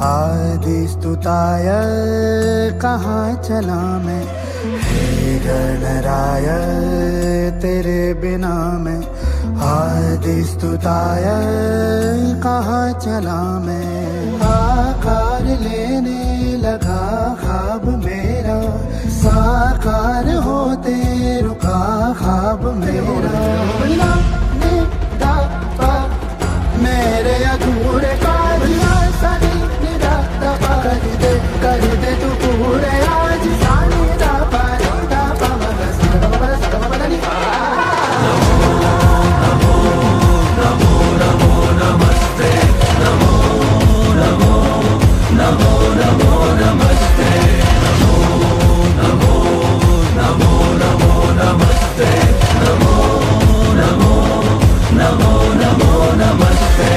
आदि स्तुताय कहाँ चला मैं, हे गणराय तेरे बिना मैं। आदि स्तुताय कहाँ चला मैं, आकार लेने लगा ख्वाब मेरा, साकार होते रुका ख्वाब मेरा। मेरे अधूरे कार्य कर दे तू पूरे आज। सानी दा पानी दा पवन नमो नमो नमस्ते, नमो नमो नमो नमो नमस्ते, नमो नमो नमो नमो नमस्ते, नमो नमो नमो नमो नमस्ते।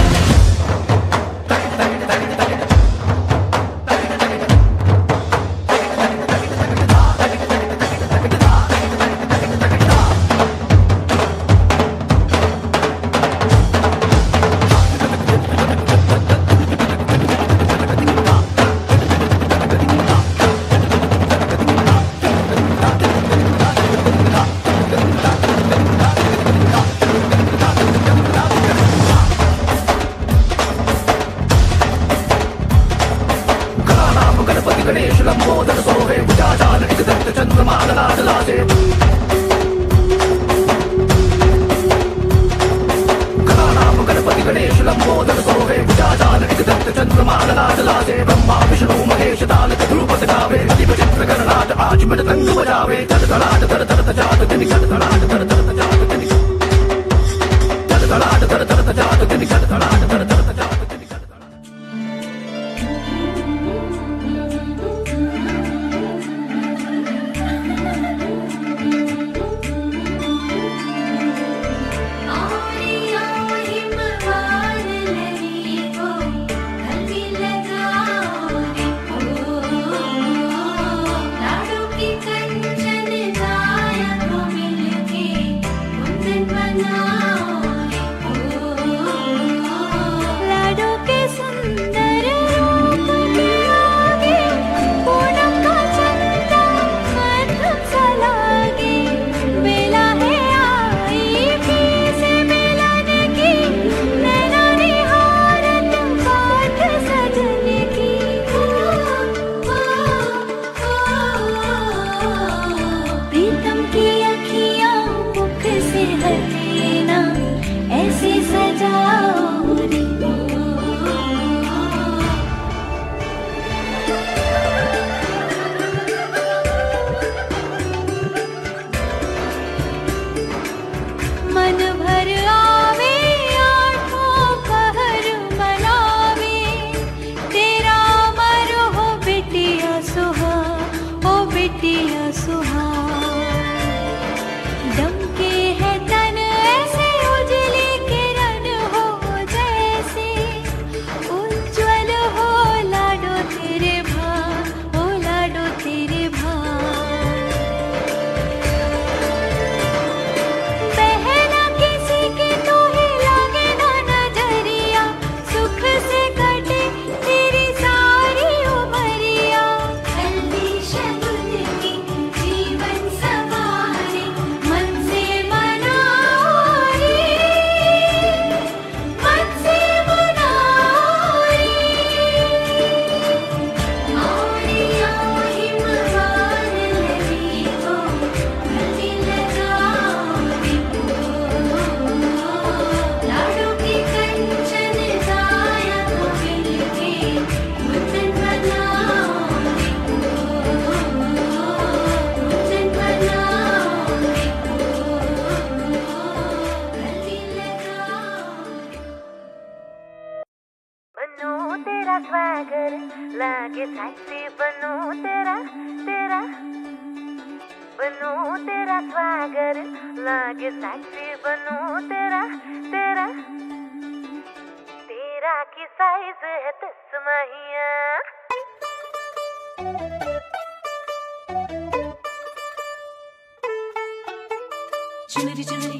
चुनरी चुनरी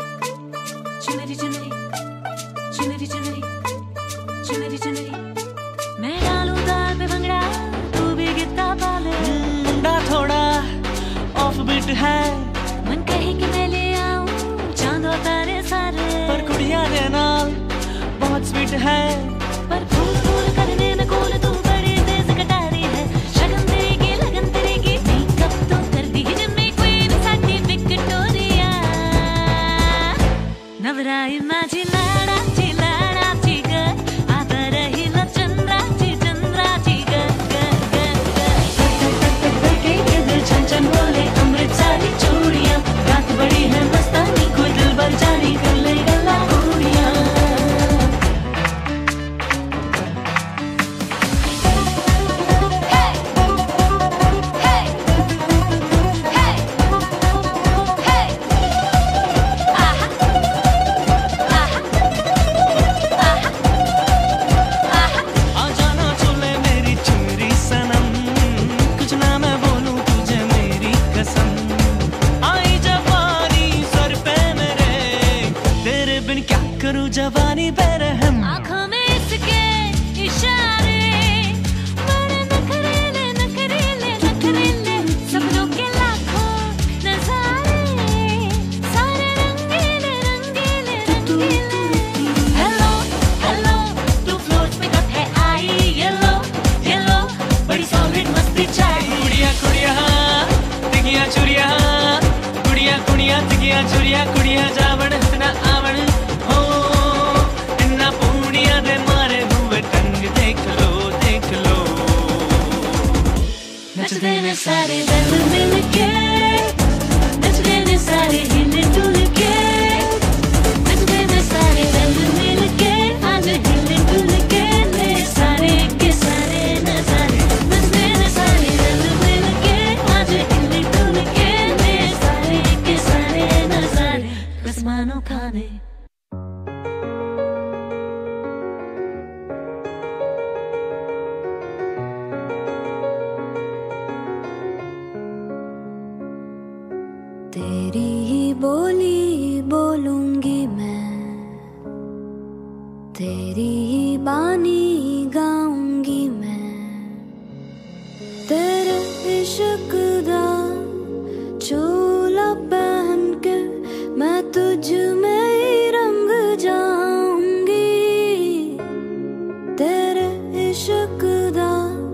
चुनरी चुनरी चुनरी चुनरी चुनरी चुनरी मैं डालूं है, मन कहे कि मैं ले आऊं चांद और तारे सारे, पर कुड़िया दे नाल बहुत स्वीट है। पर फूल फूल करने में कूल तू बड़ी तेज कटारी है, शगन तेरी की लगन तेरी की, मेकअप तो कर दी जिम्मे क्वीन साडी विक्टोरिया। नवराई माझी लाडाची लाडाची ग, आता राहील चंद्राची चंद्राची ग ग ग ग। के दिल छन छन बोले अमृतसरी चूड़ियां, रात बड़ी है मस्तानी कोई दिल भर जानी कर ले गल्ला उड़ियां। जवानी बेरहम, आँखों में इसके इशारे, बड़े नखरेले नखरेले नखरेले, सपनों के लाखों नजारे, सारे रंगीले रंगीले रंगीले। हेलो हेलो तू फ्लोर्स पे कब है आई, येलो येलो बड़ी सॉलिड मस्ती चाहिए। कुड़िया कुड़िया तिगिया चुरिया, कुड़िया कुड़िया तिगिया चुरिया, कुड़िया जावण इतना आवण हो, इन्ना पूनिया दे मारे हुए टंग देख लो देख लो। नचते ने सारे दल मिल के, नचते ने सारे हिले डुल के, नचते ने सारे दल मिल के, आज हिले डुल के, ले सारे के सारे नजारे, नचते ने सारे दल मिल के, आज हिले डुल के, ले सारे के सारे नजारे, आसमानों खाने। तेरी ही बोली बोलूंगी मैं, तेरी ही बानी गाऊंगी मैं, तेरे इश्क दा चोला पहन के मैं तुझ में ही रंग जाऊंगी, तेरे इश्क दा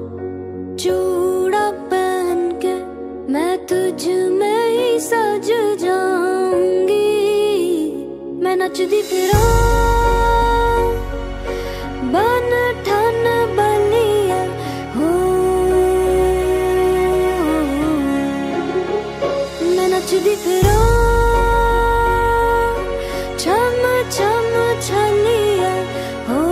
चूड़ा पहन के मैं तुझ में ही सज जाऊंगी। मैं नचदी फिरां बन ठन बलिया हो, मैं नचदी फिरां छम छम छलिया हो,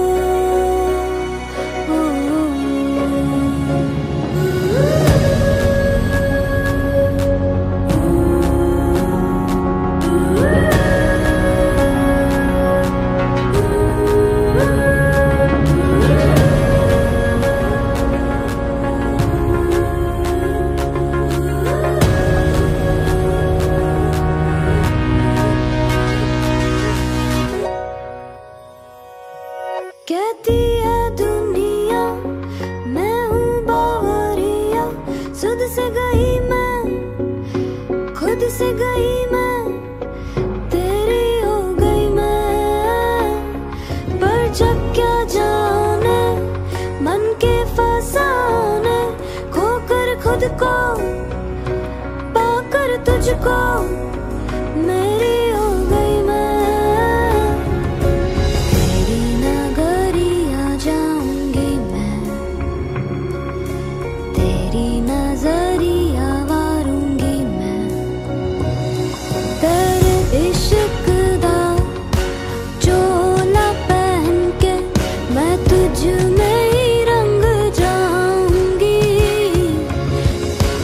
कहती है दुनिया मैं हूँ बावरिया, सुध से गई मैं खुद से गई मैं, तेरी हो गई मैं, पर जब क्या जाने मन के फसाने, खोकर खुद को पाकर तुझको, मेरी हो गई मैं, तेरी नगरिया जाऊंगी मैं, तेरी नजरिया वारूंगी मैं, तेरे इश्क दा चोला पहन के मैं तुझ में ही रंग जाऊंगी,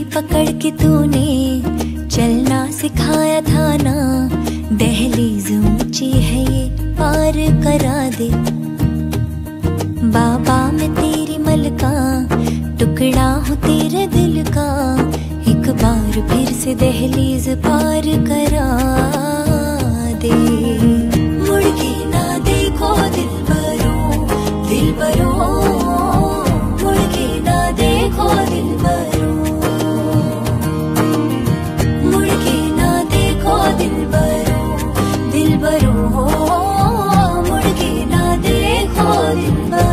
पकड़ के तूने चलना सिखाया था ना, दहलीज ऊंची है ये पार करा दे। बाबा मैं तेरी मलका, टुकड़ा हूँ तेरे दिल का, एक बार फिर से दहलीज पार करा दे। मुड़ के ना देखो दिलबरो, दिलबरो, मुड़ के ना देखो दिलबरो, मुड़ के ना देखो दिलबरो, दिलबरो, मुड़ के ना देखो दिलबरो।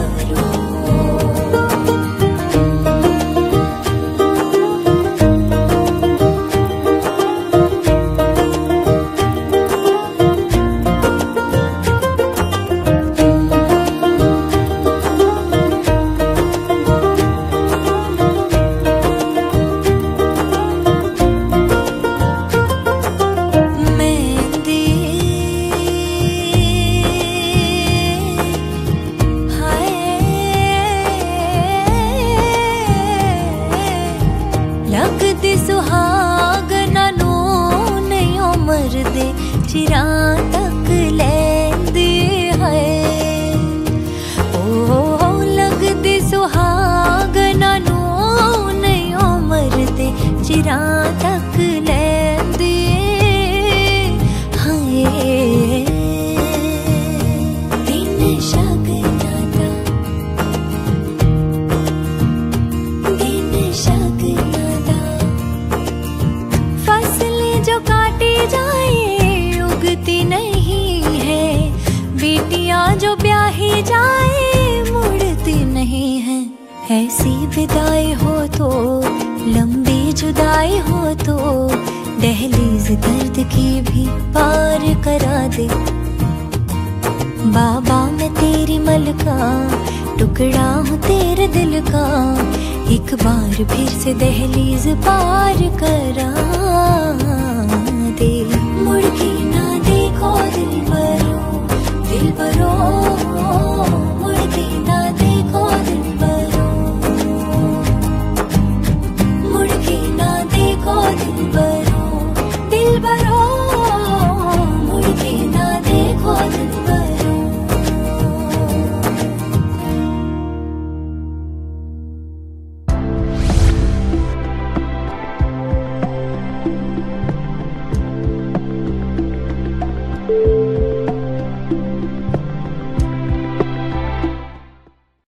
लगदी सुहागना नू नहीं उमर दे, चिरा तक लैंदी है। ओ लगदी सुहागना नू नहीं उमर दे, चिरा तक लैंदी है। दिन शगना दा, दिन शगना दा, फसलें जो काटी जाए उगती नहीं है, बेटियां जो ब्याही जाए मुड़ती नहीं है। ऐसी विदाई हो तो, लंबी जुदाई हो तो, दहलीज दर्द की भी पार करा दे। बाबा मैं तेरी मलका, टुकड़ा हूँ तेरे दिल का, एक बार फिर से दहलीज पार करा दे। मुड़ के ना देखो दिलबरो, दिलबरो,